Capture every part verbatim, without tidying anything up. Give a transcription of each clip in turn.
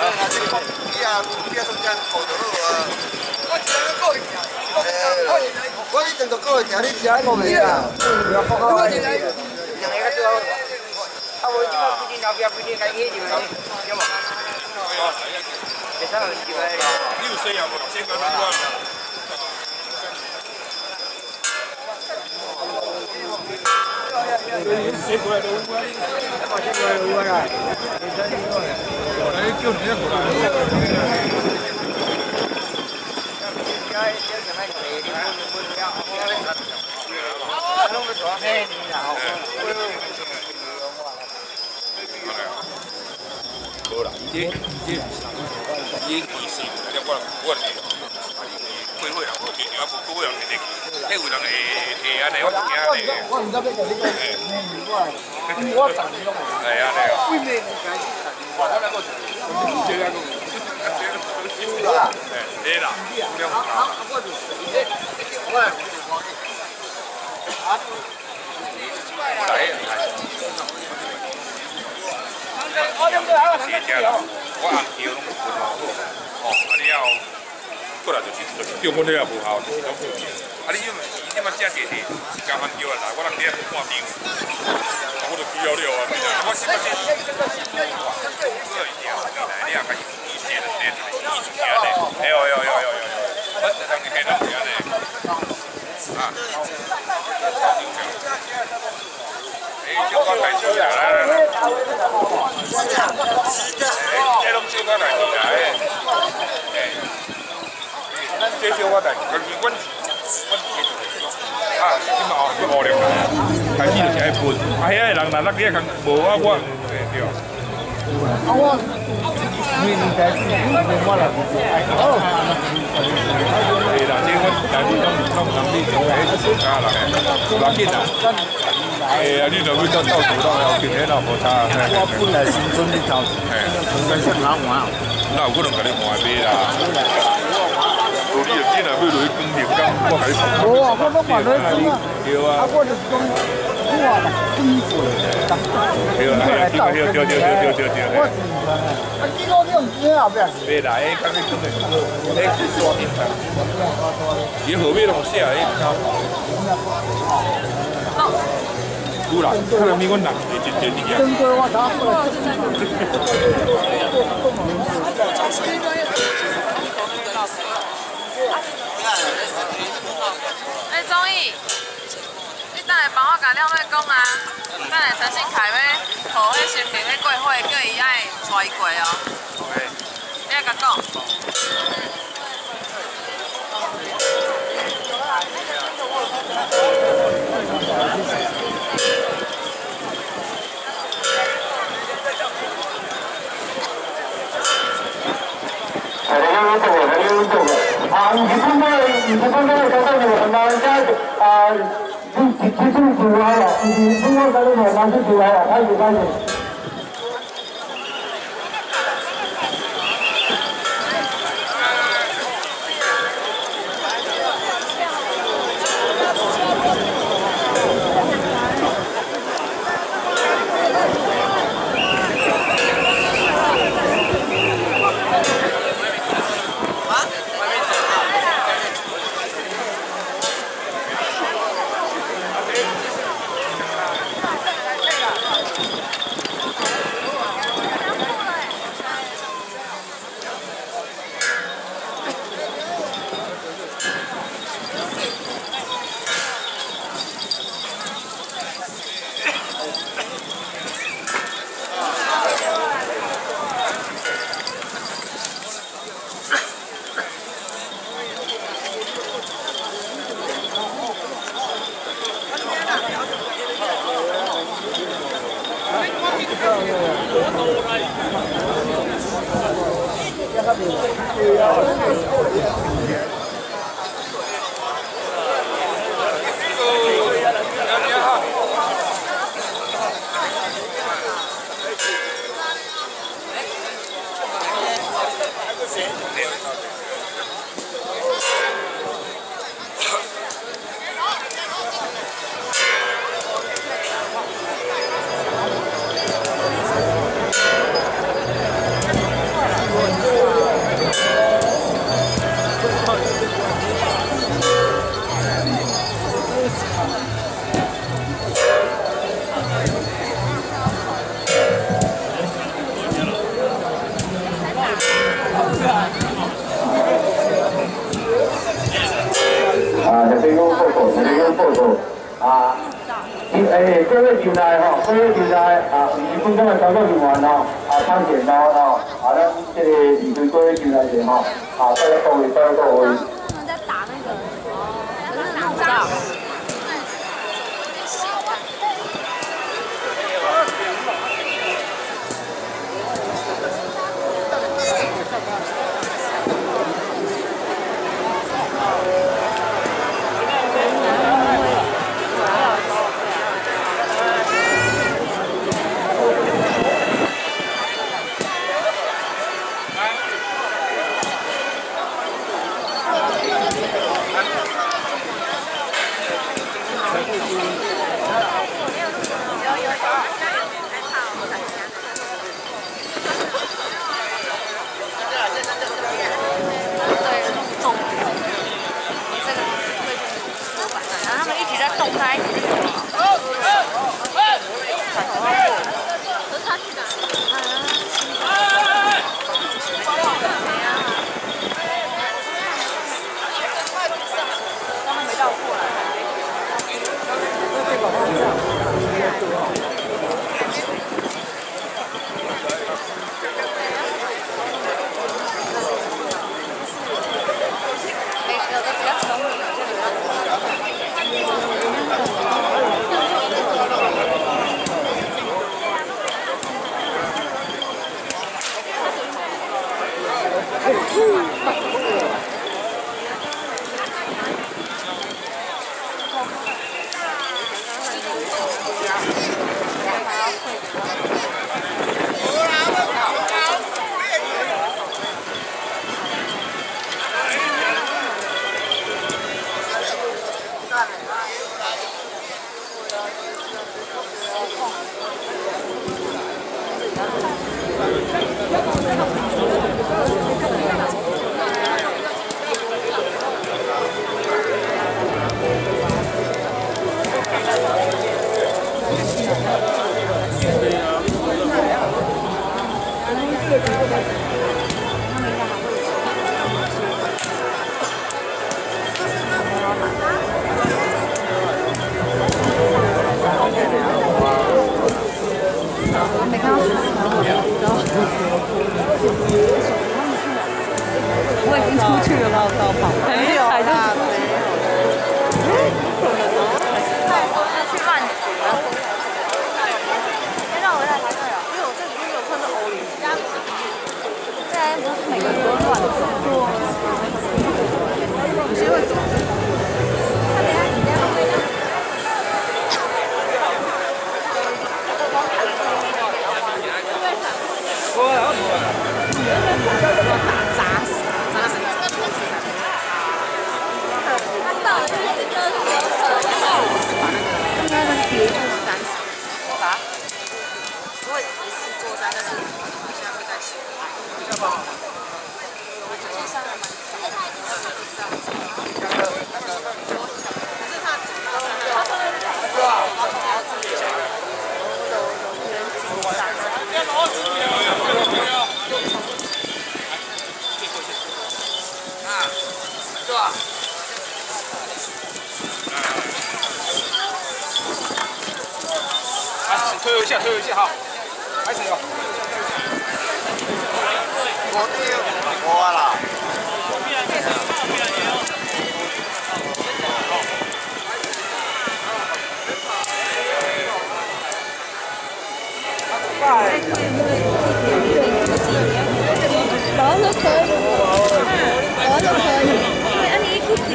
啊，这个你啊，不要中间跑就好啊。我一日过一条，我一定都过一条，你吃我袂啊？不要放开。两个较好。啊，我即摆规定后壁规定该起就来，有无？其他就就来。你有需要无？先讲你讲。谁过来都有啊？谁过来都有啊？我来叫你过来。无啦，伊这伊这伊技术，了我我来，过会人无经验，我无过会人会得，迄有人会会安尼，我惊安尼。我唔知要甲你讲，我我逐年拢会。系安尼哦。为咩唔解释？我来个，这个个。有啦。诶，对啦。有了。啊，我就是，这我来，我来。来。我两个啊，谢谢啦。我红桥拢分好好，哦，啊你要过来就是就是叫阮了也无效，就是拢。啊你因为伊即马正地地是加番叫啊，来我人伫遐半场，啊我就需要了啊，我是不是？这一条，你也可以意见的，这是意见的，哎呦呦呦呦呦，我这当你看到这样的，啊，叫我开始啦，来来来。这拢小可代志啦，诶，这小可代志，但是阮阮继续啊，即嘛哦，去无聊啦，开始就是爱分，啊，遐个人若落去共无啊，我对。啊，我你你在你我来哦。对啦，这阮家己拢拢能力就喺自家啦，无要紧啦。哎呀，你若要到到处到要紧，迄若无差。我本来新村里头，嘿，本身老换，那有可能甲你换买啦。如你若真若要落去耕田工，我甲你讲。无啊，我拢换落去啊。对啊。啊，我就是讲，我啦，低过。对啊，对对对对对对对。我是啊，几多种子后边？袂啦，迄刚才讲的，迄是大品种。伊后尾拢写迄超。有啦，可能比阮人会真侪啲啊。真多我打过来。哎，钟毅，你等下帮我甲两位讲啊，等下陈信凯要互迄新民要过火，叫伊爱带伊过哦。你爱甲讲。来来来，走，来来走。啊，你看到，你看到刚才你们大家啊，提提出出来了，你通过咱们网上出来了，开始开始。 个球台吼，这个球台啊，二十分钟的操作人员吼，啊，看见到吼，啊，咱这个二队过个球台者吼，啊，大家到位，大家到位。 不能再打那个，可是打不到。 我已经出去了，我到跑，没有啦，没有。 要去乱局了。先让我回来排队哦，因为我这里面有碰到欧林。对，不是每个人都乱走。有些会走。他等下你在后面。我要出来。砸死，砸死。他到了就是就是说，把那个应该是别就是三十，吧？不会也是做三，但是好像会再修。要不？我最近上了蛮多，哎，他已经上了上。可是他主要他说的是对吧？他主要是有有人紧张。要拿纸条，要不要？啊，是吧？ 啊，推一下，推一下哈，开始了。 我我啦。 然后就可以，然后就可以。对，啊，你一点点。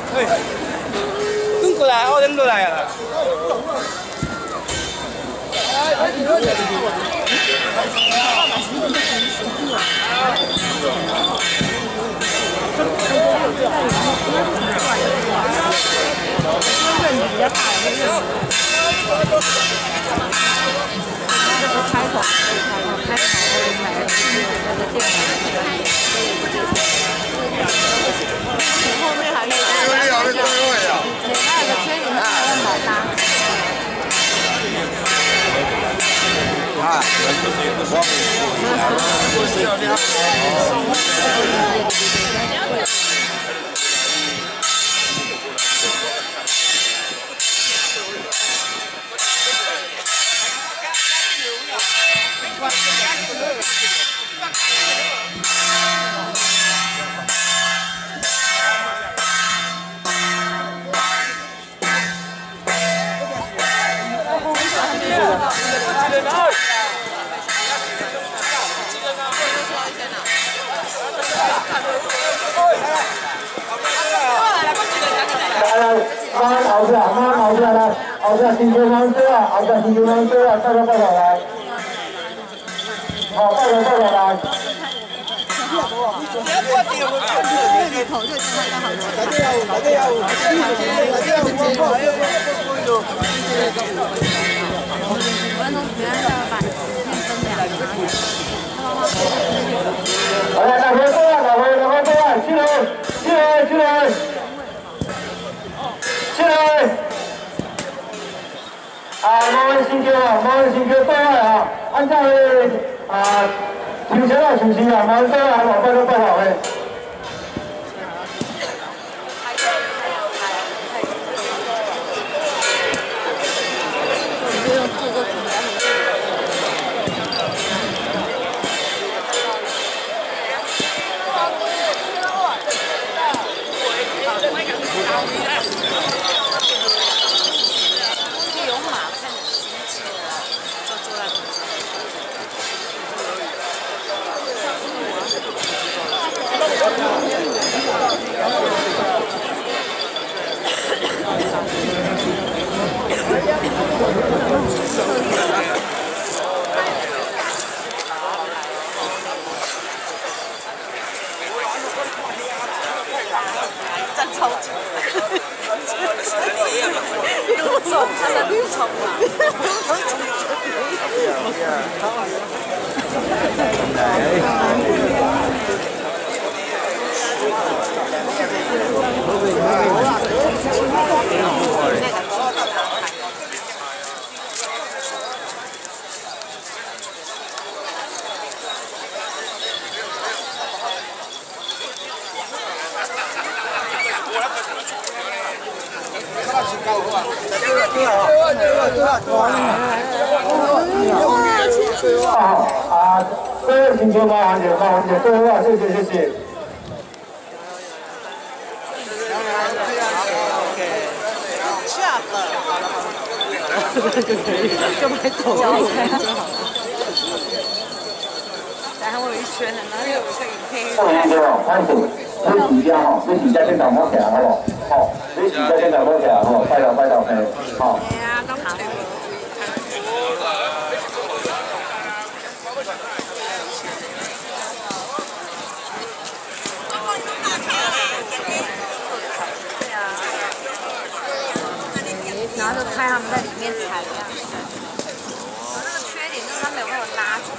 喂，蹲过来，我蹲过来啊！ 比较大的那个。这个开口，开口我买了新的那个电脑。后面还有一个，里面有个圈，里面还有老大。啊， 妈熬下，妈熬下来，熬下新球方车啊，熬下新球方车啊，大家报道来。好，报道报道来。好了，大家过来，大家大家过来，起来，起来，起来。起来！啊，毛文新球啊，毛文新球过来啊！按照啊，停车了，休息啊，毛文过来，老拜托拜托嘞。 站超久，路冲，真的路冲好啊，各位请求麻烦点，麻烦点，各位啊，谢谢谢谢。 下了， 就买走路开就好。然后我有一圈的，然后有一个影片。 各位听众，欢迎，你请家吼，你请家先打摸起来好不好？好，你请家先打摸起来好不好？拜到拜到，嘿，好。 哎呀，都好。然后就看他们在里面踩一样。那个缺点就是他没有办法拉住。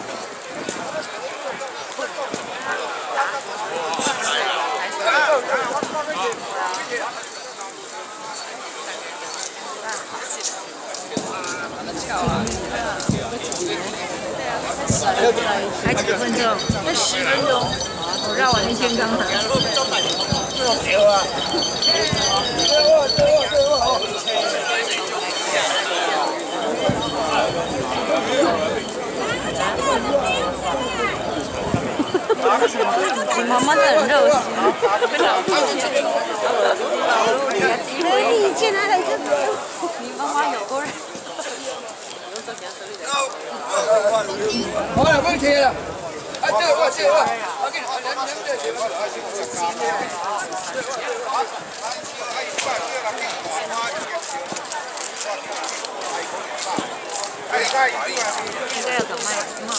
还几分钟？才十分钟。我绕完一圈刚好。你妈妈的很热心，非常热心。你进来了就你妈妈有多热？ 好了，不贴了。啊，这个我这个我，我给你，两两这个。 应该要等卖嘛。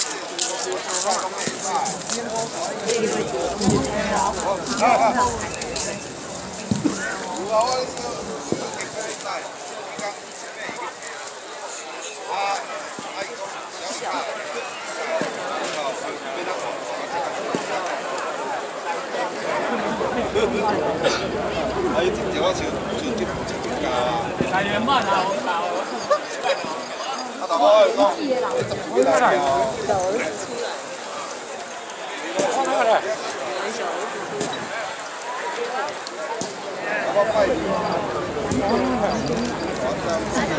啊！伊真正我像像啲像啲家。大元慢啊！我搞。啊！大哥，讲，你十几来啊？我来来。我快点。